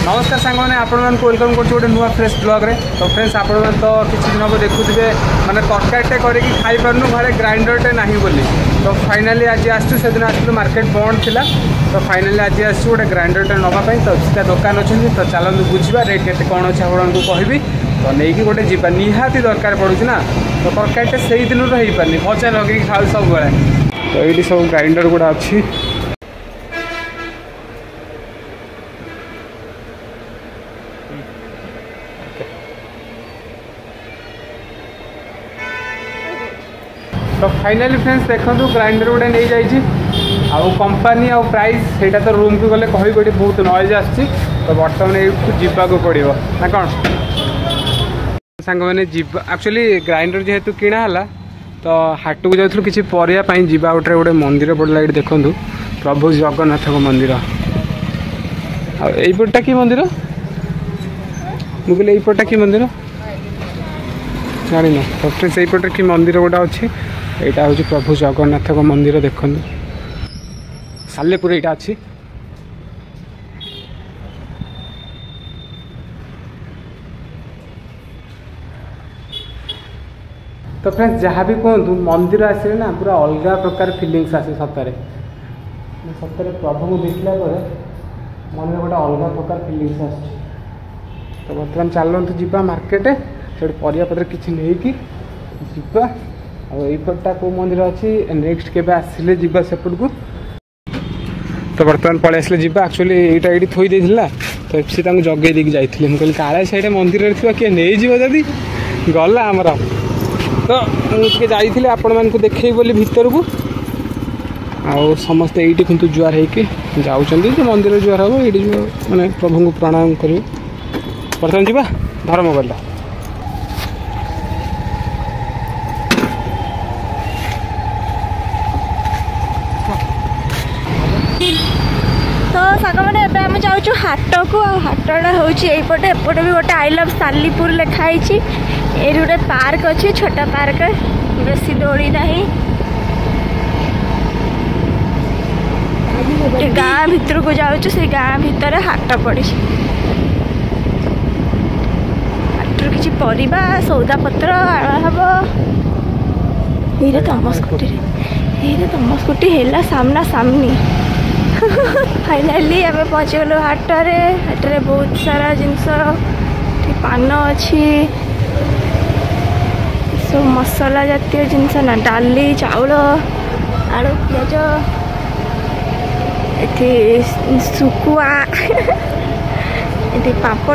नमस्कार सांग मैंने आपको वेलकम कर नुआ फ्रेश ब्लॉग रे। तो फ्रेंड्स आपण तो किसी दिन हम देखुए माने तरकारीटे करके खाई पार्नु घरे ग्राइंडरटे ना बोली। तो फाइनाली आज आसू से दिन आसू मार्केट बंद थिला। तो फाइनाली आज आसू गोटे ग्राइंडरटे नापी। तो सीधा दुकान अच्छे तो चलते बुझा रेट के कौन अच्छे आपको कहबी। तो नहीं गोटे जीवा निहाती दरकार पड़ूँ ना। तो तरकारीटे से दिन हो पारनी भजा लगे खाऊ सब बेले। तो ये सब ग्राइंडर गुड़ा अच्छी। तो फाइनाली फ्रेंड्स देखो ग्राइंडर गोटे नहीं जाइए कंपानी आ प्राइस सेटा तो रूम को गले कही गोटे बहुत नॉइज आसी। तो बर्तमान जावाक पड़ो ना कौन सांग मैंने एक्चुअली ग्राइंडर जेहेतु किणाला तो हाट को जाऊँ किसी पर जावा गोटे गोटे मंदिर पड़ला ये देखूँ प्रभु जगन्नाथ मंदिर। आईपटा कि मंदिर मुझे यहीपटा कि मंदिर जान। तो फ्रेंड्स यहीपटे कि मंदिर गोटा अच्छी। यहाँ हूँ प्रभु जगन्नाथ मंदिर देखो सालेपुर यहाँ अच्छी। तो फ्रेंड्स जहाँ भी कहतु मंदिर आसे ना पूरा अलग प्रकार फिलिंग्स आसे सतरे सतरे प्रभु को देखला मन गोटे अलग प्रकार फिलिंग्स आस। तो बर्तमान चलतु जीवा मार्केट से परियापत्र किसी नहीं कि जीवा आईपटा कौ मंदिर अच्छी नेक्स्ट के आसिले जीवा सेपट को। तो बर्तमान पलि आसिले जीवा एक्चुअली यहाँ ये थोई देला। तो एफसी जगे देकी जाइए मुझे काले सैड मंदिर थी किए नहीं जदि गला आमर। तो मुझे जाइए आपण मानक देखे बोली भितर को आउ समस्ते ये किंतु जुआर होके जाऊँ मंदिर जुआर हम ये मैंने प्रभु को प्रणाम कर। बर्तमान जीवा धर मोबाइल। तो साग मैंने आम जाऊँ हाट को हाटा होपटे एपटे भी गोटे आई लव सालीपुर लिखाई। ये गोटे पार्क अच्छी छोटा पार्क बेसी दौड़ी ना गाँ भितर को जाऊँ से गाँ भितर हाट पड़ी हाटर किसी परिबा सौदा पत्र हम ये तम स्कूटी है सामना सामनी। फाइनाली आम पहुँच गलु हाटरे। हाटरे बहुत सारा जिनस पान अच्छी सब मसला जातीय जिनस ना डाली चाउल आलू पियाज ये सुकुआ ये पापड़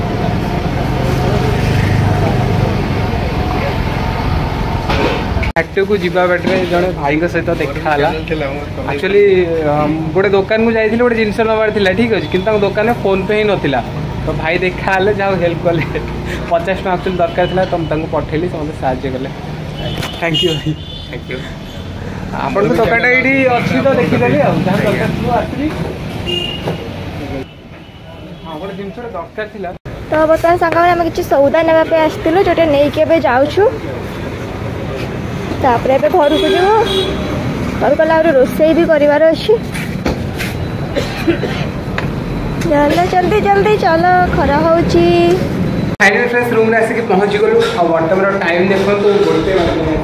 हाट को जीवा बाटे जड़े भाई सहित देखा एक्चुअली गोटे दुकान को जाइए गोटे जिनस नबार ठीक अच्छे कि दुकान में फोन पे ही नाला। तो भाई देखा जहाँ हेल्प कले 50 टका एक्चुअली दरकार था तो मुझे पठेली से मतलब साहय कले। थैंक यू भाई थैंक यू। आपण तो दुकान ये अच्छी तो देखीदेली हाँ गोटे जिन दरकार था। तो बर्तमान सांग आम कि सौदा नापे आसलु जोटा नहीं के जाऊँ तापर घर को जीव घर गला रोसे भी करार अच्छी। चलो जल्दी जल्दी चलो खरा हो। फाइनल फ्रेंड्स रूम रे आसिक पहुँची गलु वर्तमान टाइम देखो तो गोटे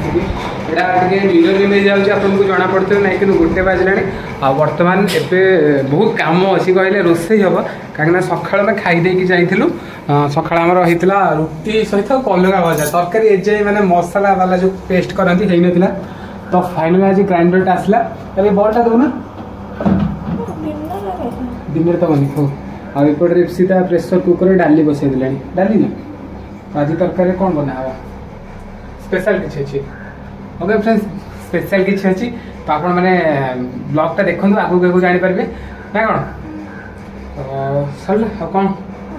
मिरर इमेज जाऊँगी आपको जना पड़े ना कि गोटे बाजला। बर्तमान एवं बहुत कम अच्छी कहले रोसे हम कहीं सका में खाईदे जाइलु सका होता रुटी सहित कलगा भजा तरकारी एजे मैंने मसला वाला जो पेस्ट करती है ना। तो फाइनल आज ग्राइंडर आसला अरे बल्टा दौना दिन तो बनी हो आईपटे सीधा प्रेसर कुकर डाली बसई देला डाली ना आज तरकारी कौन बना स्पेशल किसी अच्छी। ओके फ्रेंड्स स्पेशल किसी अच्छी तो आप मैंने ब्लॉगटा देखो आगे जापारे ना कौन सरला कौन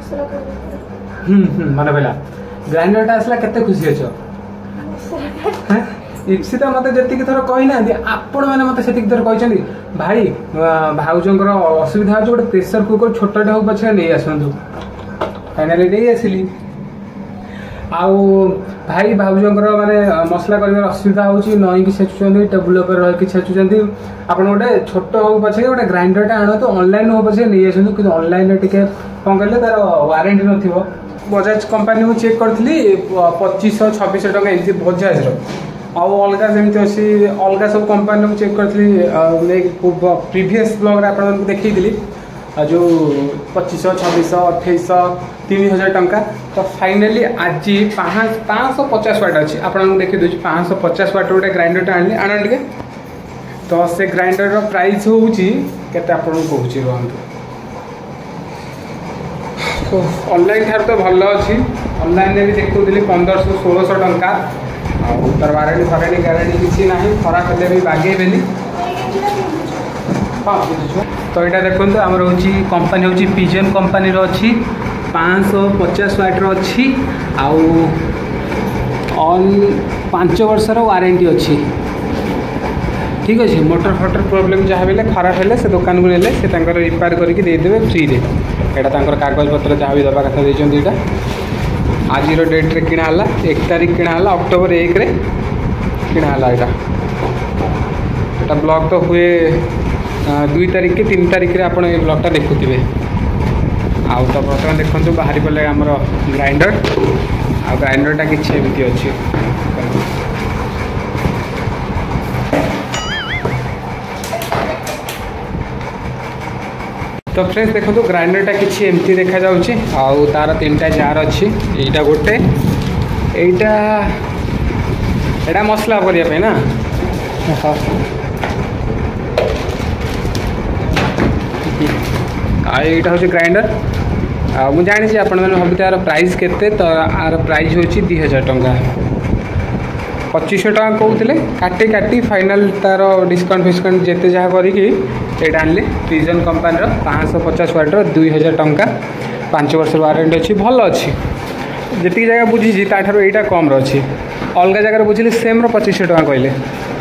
मन पड़ा ग्राइंडरटा आसला केते खुशी अच्छ इप्सिता मत जी थर कही ना आपण मैंने मत से थर कहते भाई भाउजर असुविधा हो गोटे प्रेसर कुकर छोटे हो पचे नहीं आसतु फाइनाली नहीं आसली। आउ भाई भाउजंकर माने मसला कर असुविधा होची नई कि छेचुचंदी टेबुल ऊपर रह कि छेचुचंदी आपण गोटे छोट हो पछे गोटे ग्राइंडर टा आनो तो ऑनलाइन हो पछे नै आछन कि ऑनलाइन टिके कोन कहले तार वारंटी नथिबो बजाज कंपनी को चेक करथली 2500-2600 टका एंती बजाज रो आउ अलगा जेमती अछि अलगा सब कंपनी को चेक करथली प्रीवियस ब्लॉग रे आपण देखैथिली जो 2500 2600 2800 3000 टंका तो फाइनली आज 550 वाट अच्छी आपको देखी दूसरी 550 वाट गोटे ग्राइंडर आनी आना टे तो से ग्राइंडर प्राइस हूँ के कहूँ रुहतु ऑनलाइन ठार तो भल अच्छी ऑनलाइन भी देखुली 1500-1600 टंका और तार वारंटी फारंटी गारंटी किसी ना खराब हेल्ले भी बागेबेनि हाँ तो यहाँ देखो आमर हूँ कंपनी हूँ पिजन कंपनी अच्छी 550 वाट अच्छी आउ 5 वर्षर वारंटी अच्छी ठीक अच्छे मोटर फटर प्रोब्लेम जहाँ भी खराब है से दुकान को नेले से रिपेयर करके देदेवे फ्री रे यहाँ कागज पत्र जहाँ भी दबा कथा देते यहाँ आज डेट रे किणा 1 तारीख किणा अक्टोबर 1 रे किणा यहाँ ब्लॉग तो हुए 2 तारीख के 3 तारीख रे आपण ये ब्लॉगटा देखुथिबे आउ तो बर्तमान देखो बाहरी पड़े आमर ग्राइंडर आ ग्राइंडरटा किसी एमती अच्छी तो फ्रेंड्स देखो ग्राइंडरटा किसी एमती देखा जाउची आउ तार 3टा जार अच्छी एटा गोटे एटा मसला करिया ना यहाँ हूँ ग्राइंडर मुझे जानी आप भावी तार प्राइस केते तो आर प्राइस हूँ 2000 टंका 2500 टंका कहते काटी काटी फाइनाल तार डिस्काउंट फिस्काउंट जिते जहाँ करी आनली पिजन कंपनी 550 वाटर 2000 टंका 5 वर्ष वारंटी अच्छी भल अच्छी जी जगह बुझी ताठू यहाँ कम अच्छी अलग जगह बुझिली सेम 2500 टंका कहले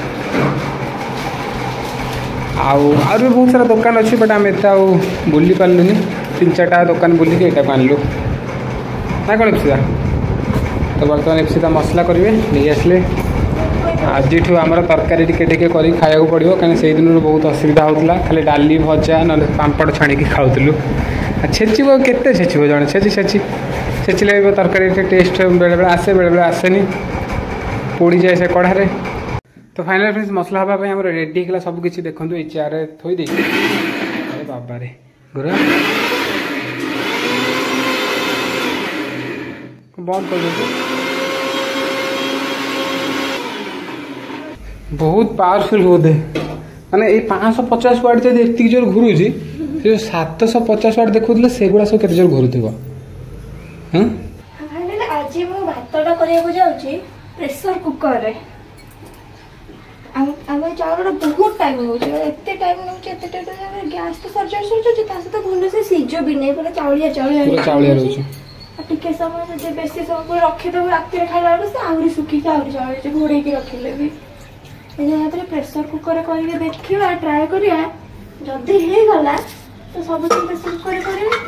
आउ भी बहुत सारा दुकान अच्छी बट आम एत बुली पार्लुनि 3-4टा दुकान बुलिक यहाँ आनलु ना कौन इप्सिता तो बर्तमान इप्सिता मसला करेंगे नहीं आसले आज आमर तरकारी टिके खाया पड़ो कहीं से दिन बहुत असुविधा होता खाली डाली भजा ना पापड़ छाणिकी खाऊलु छेचब केते छेचब जड़े छेचिले तरकारी टेस्ट बेले बेले आसे बेले बेले आसेनी पोड़ी जाए से कढ़ारे तो फाइनल फ्रेंड्स मसला हाँवाई आम रेडी है सबकि देखो ये चेयर थोदे अरे बाबा रे गुरा बंद कर बहुत पावरफुल होते माने ये 550 वाट जब एति जोर घूरुची जो 750 वाट देखुले सेगुड़ा सब केते जोर घूरुथिबो हां फाइनली आज मु भातटा करिया जाउची प्रेशर कुकर रे आम चाउल बहुत टाइम होते टाइम गैस तो सर भल से सीझ भी नहीं पूरा चाउलिया टिके समय जब बेसी समय रखीदेव रात खाला से आहरी सुखिक आहरी चाउल घोड़े रखिले भी प्रेशर कुकर करके देखा ट्राए करिया जदि गला तो सब प्रेशर कुकर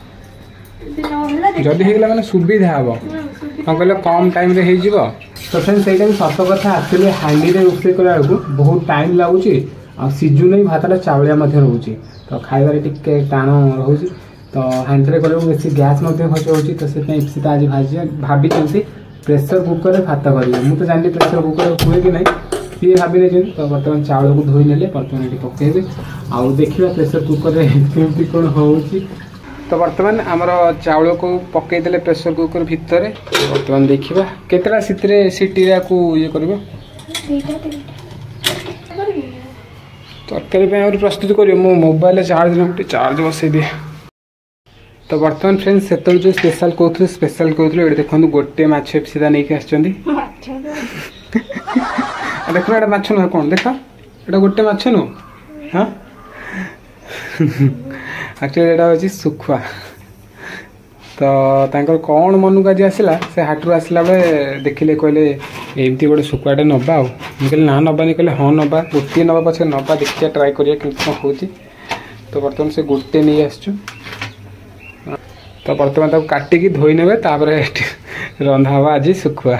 जदि माने सुविधा हम कौन कहले कम टाइम रे हो तो फ्रेंड्स ये भी सत कथा एक्चुअली हांडी रे रोषे करा बहुत टाइम लगुच आ सीजु नहीं भातटा चाउलिया रोचे तो खाइबार टिके टाण रोचे तो हांडी रे कले बेसी गैस खर्च होची तो से इप्सिता आज भाभी प्रेशर कुकर रे भात करेंगे मुझे जानी प्रेशर कुकर हुए कि नहीं सी भाभी तो बर्तमान चाउल को धोई नेले बर्तमान ये पकेबे आउ देखिए प्रेशर कुकर रे केमती कौन होची तो बर्तमान आमर चाउल को पकईदे प्रेशर कुकर भितर बर्तमान देखा केतटा सीटी ये कर तरकारी प्रस्तुत कर मो मोबाइल चार्ज बसई दिए तो बर्तमान फ्रेंड्स से जो स्पेशल कहते ये देखो गोटे माछ सीधा नहीं आसछंदी देखो ये माछ नुह कौन देख ये गोटे माछ नु हाँ एक्चुअली यहाँ हूँ सुखुआ तो तांकर कौन मन को आज आसला से हाटू आसला बेले देखिले कहले एमती गोटे सुखुआटे नवा कहले ना नबानी कहले हाँ नवा गोटे नवा पचे नवा देखिए ट्राए करिया कि कौन हो तो बर्तमान से गोटे नहीं आसचु तो बर्तमान काटिकी धोई ने रंधा हवा आज सुखुआ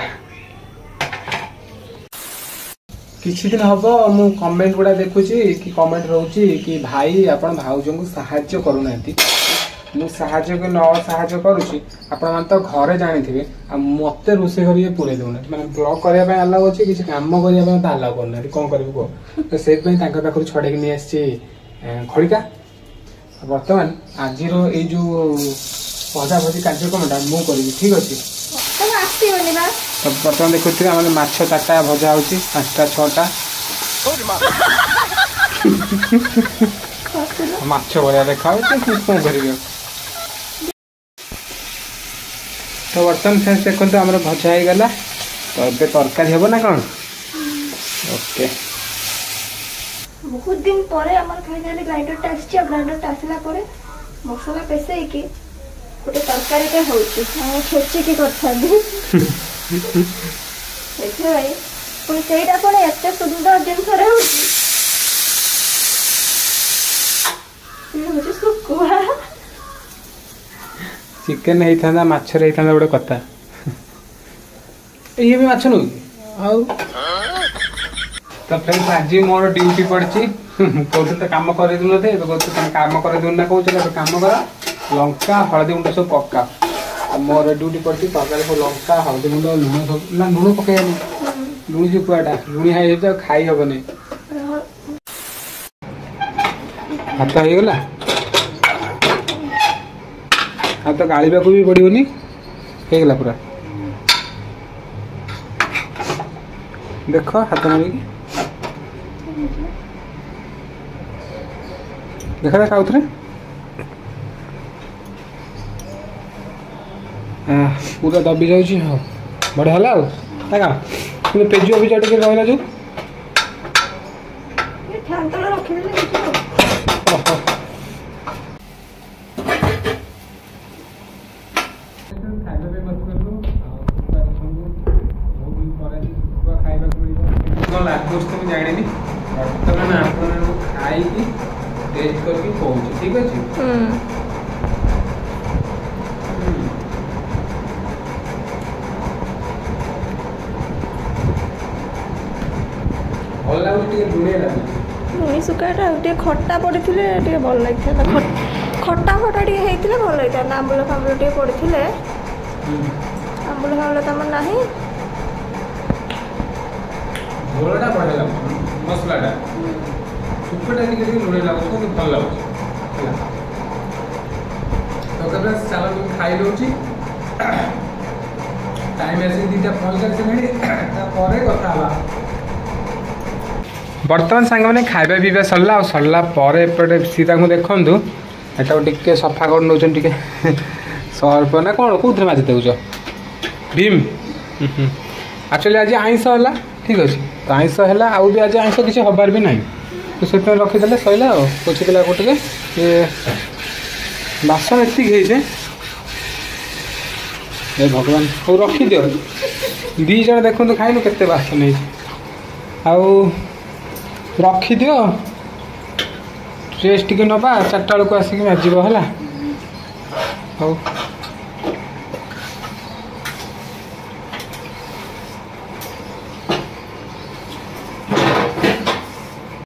किछि दिन हम मु कमेंट गुड़ा देखुची कि कमेंट रोची कि भाई आपण भाउज को साहाय्य करूना मु साहाय्य न साहाय्य करुची आपण मान तो घरे जानी थे मत रोषे कर पूरे दूना मैंने ब्लॉग करने आलाउ अच्छे किसी कम करने तो आलाउ करना कौन कर तो से पाखु छड़े नहीं आसी खड़िका बर्तमान आज जो भजा भजी कार्यक्रमटा मु करी ठीक अच्छे तो बर्तमान देखुए आम माछ 4टा भजा हो 5टा 6टा माछ बढ़िया देखा कौन कर तो बर्तमान फ्रेंड्स देखते आम भजा हो गला तो ये तरकारी हे ना कौन ओके बहुत दिन पर फाइनाली ग्राइंडर आसी ग्राइंडर आसला मसला पेसई कि गोटे तरकारी होची कर ସେଇଟା ପୁଣି ଏତେ ସୁନ୍ଦର ଜିନିଷରେ ହଉଛି ଶୁଖୁଆ ଚିକେନ ହେଇଥାନ୍ତା ମାଛରେ ହେଇଥାନ୍ତା ଗୋଟେ କଥା ଇଏ ବି ମାଛ ନୁହେଁ ଆଉ ତ ଫ୍ରେଣ୍ଡସ୍ ଆଜି ମୋର ଡ୍ୟୁଟି ପଡ଼ିଛି କହୁଥିଲି ତ କାମ କରିଦେଉ ନथे ଏବେ କହୁଛୁ ତମେ କାମ କରିଦେଉନି ନା କହୁଛ ଏବେ କାମ କର ଲଙ୍କା ହଳଦୀ ଗୁଣ୍ଡ ସବୁ ପକା मोर ड्यूटी पड़ी तरकारी सब लंका हल्दी गुंड लुण सब ना लुण पकईनि लुणी चुपुआटा लुणी हाई तो खाई हेनी भात हो गला हाथ गाड़ा भी पड़ोनी होगला पूरा देख हाथ मारिकी देखा देखा आउथरे पूरा दबी जाऊँगी हाँ बढ़िया है कि पेजुआ भी टे रहा जो लगुच तो मुझे जानी बर्तमान आपको खाई टेस्ट करके कहूँ ठीक अच्छे लुणी सुखाटा खट्टा पड़ी भल लगी खट्टा फटा होता भल होता आंबुल फांबुल पड़े आंबुल फांबुल तुम ना झोलटा बढ़िया मसलाटा सुखटा लुणी लगुच भल लगुच तो चल खाई दूसरी टाइम आसी 2:45 कथा बर्तमान सांग मैंने खाଇବା पीवा सरला सरला एपटे सीता को देखूँ एटा टे सफा कर नौ टे सर्फ ना कौन कौन माजी देच भीम एक्चुअली आज आइंस है ठीक अच्छे तो आइंस है आउ भी आज आइंस किसी हबार भी ना तो से रखीदे सैला पोछीदेला गोटे बासन एति भगवान हो रखी दियो दी जन देखो खाइनु केते बासन आउ रखी दियो ड्रेस टी नवा 4टा बेलू आसिक माजिब है।